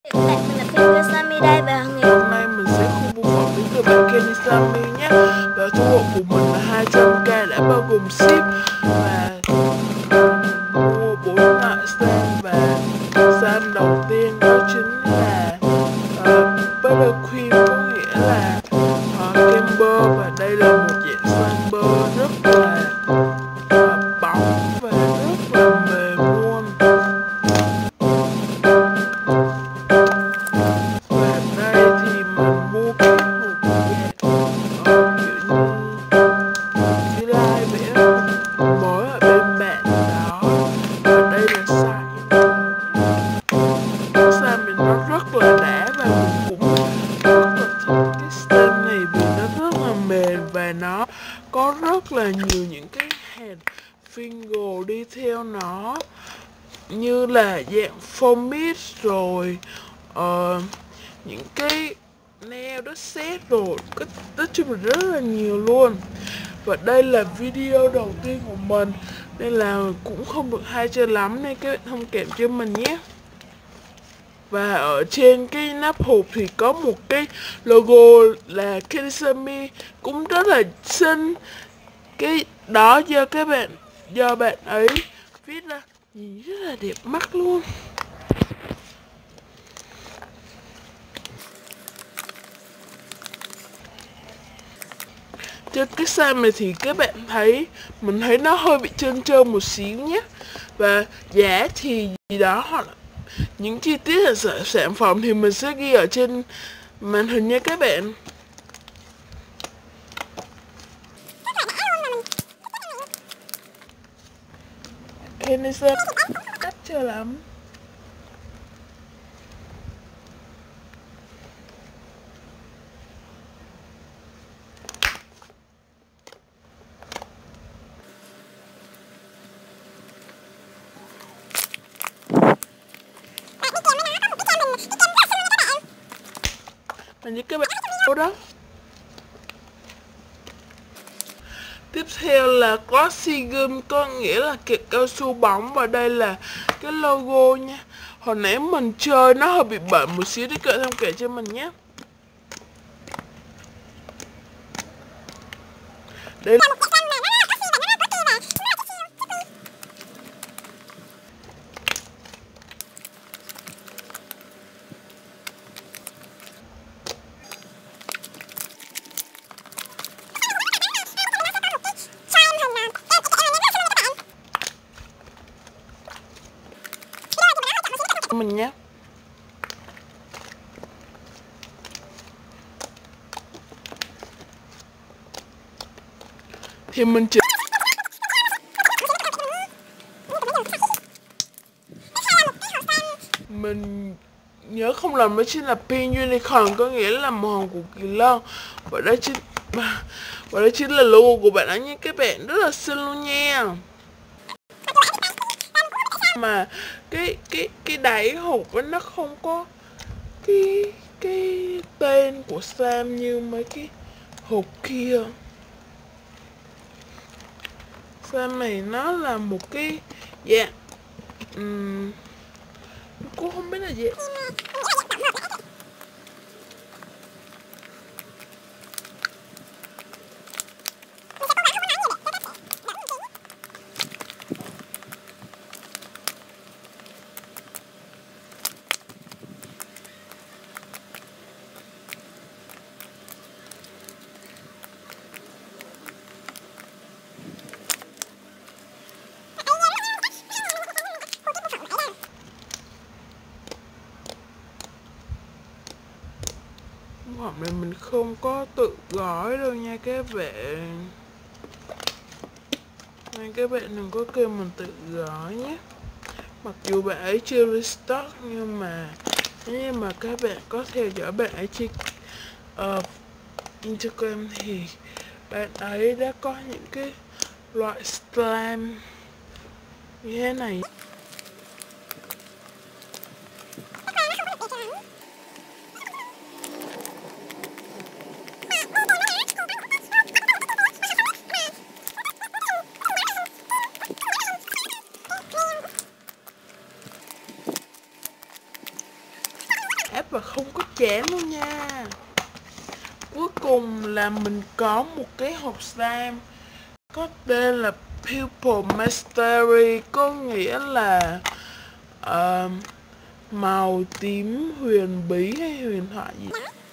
Mình là Thích Slimey đây và hôm nay mình sẽ không buôn phẩm đến từ bạn Kenny Slimey nhé. Và thu hộ của mình là 200k đã bao gồm ship và mua 4 loại sam. Và sam đầu tiên đó chính là Butter Cream, có nghĩa là kem bơ, và đây là một dạng slime bơ rất là bóng và rất là mềm luôn. Và đây thì mình mua cái hộp dạng kiểu như like vậy đó, mới ở bên bạn đó. Và đây là size cái size mình nó rất là đã, và mình cũng rất là thích cái stem này vì nó rất là mềm và nó có rất là nhiều những cái hạt finger đi theo nó, như là dạng foam mist rồi những cái nail đất sét rồi nói chung là rất là nhiều luôn. Và đây là video đầu tiên của mình nên là cũng không được hay cho lắm, nên các bạn thông cảm cho mình nhé. Và ở trên cái nắp hộp thì có một cái logo là Kenny Slimey cũng rất là xinh. Cái đó do bạn ấy viết ra, nhìn rất là đẹp mắt luôn. Trên cái size này thì các bạn thấy, mình thấy nó hơi bị trơn trơn một xíu nhé. Và giá thì gì đó, hoặc là những chi tiết ở sản phẩm thì mình sẽ ghi ở trên màn hình nha các bạn. Kenny Slimey cách chưa lắm. Và như các bạn đó. Tiếp theo là glossy gum, có nghĩa là kẹo cao su bóng, và đây là cái logo nha. Hồi nãy mình chơi nó hơi bị bẩn một xíu, đi cỡ thông kể cho mình nhé. Đây là mình nhé. Thì mình chỉ mình nhớ không lầm, đó chính là pin unicorn, có nghĩa là màu hồng của kỳ lân. Và đây chính là logo của bạn ấy nha các bạn, rất là xinh luôn nha. Mà cái đáy hộp ấy nó không có cái tên của Sam như mấy cái hộp kia. Sam này nó là một cái dạng cũng không biết là gì. Hộp này mình không có tự gói đâu nha các bạn, nên các bạn đừng có kêu mình tự gói nhé. Mặc dù bạn ấy chưa restock, nhưng mà nếu mà các bạn có theo dõi bạn ấy trên Instagram thì bạn ấy đã có những cái loại slime như thế này. và không có chán luôn nha. Cuối cùng là mình có một cái hộp slime có tên là Pupil Mystery, có nghĩa là màu tím huyền bí hay huyền thoại gì.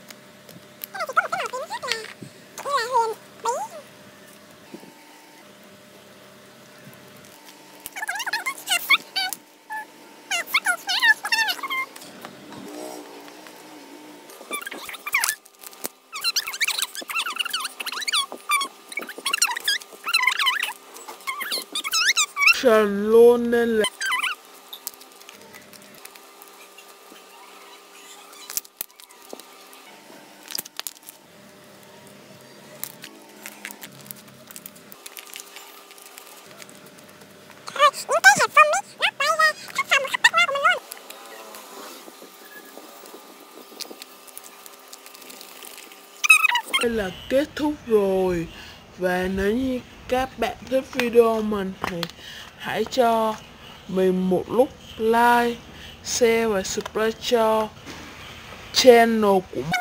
Trần luôn nên là đây là kết thúc rồi. Và nếu như các bạn thích video mình thì hãy cho mình một lúc like, share và subscribe cho channel của